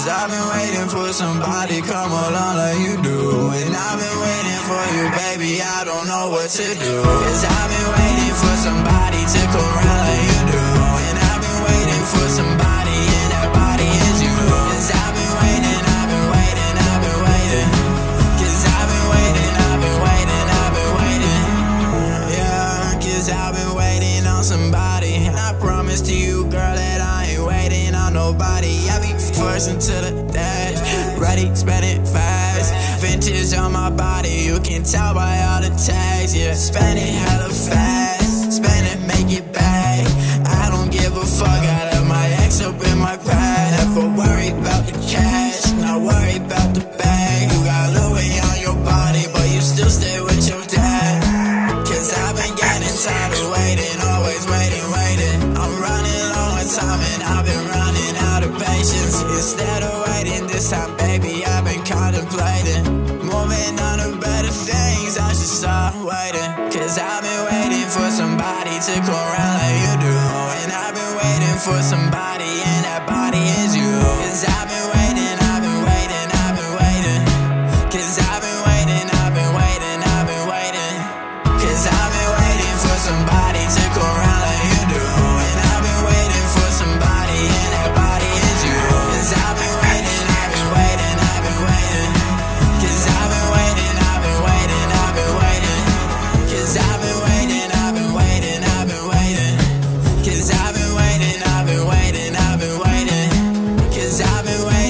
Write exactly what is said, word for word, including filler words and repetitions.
Cause I've been waiting for somebody come along like you do. And I've been waiting for you, baby, I don't know what to do. Cause I've been waiting for somebody to come around like you do. And I've been waiting for somebody, and that body is you. Cause I've been waiting, I've been waiting, I've been waiting. Cause I've been waiting, I've been waiting, I've been waiting. Yeah, cause I've been waiting on somebody. And I promise to you, girl, that I ain't waiting on nobody. I be first into the dash, ready, spend it fast. Vintage on my body, you can tell by all the tags. Yeah, spend it hella fast, spend it, make it back. I don't give a fuck, I left my ex up in my past. Never worry about the cash, not worry about the bag. You got Louis on your body, but you still stay with your dad. Cause I've been getting tired of waiting, always waiting, waiting. I'm running low on time and I've been running out of patience. Instead of waiting this time, baby, I've been contemplating moving on to better things. I should start waiting. Cause I've been waiting for somebody to come around like you do. And I've been waiting for somebody, and that body is you. Cause I've been waiting, I've been waiting, I've been waiting. Cause I've been waiting, I've been waiting, I've been waiting. Cause I've been waiting for somebody to come around like you do. And I've been waiting for somebody, and that body is you. Cause I've been waiting, I've been waiting, I've been waiting. Cause I've been waiting, I've been waiting, I've been waiting. Cause I've been waiting, I've been waiting, I've been waiting. Cause I've been waiting, I've been waiting, I've been waiting. Cause I've been waiting.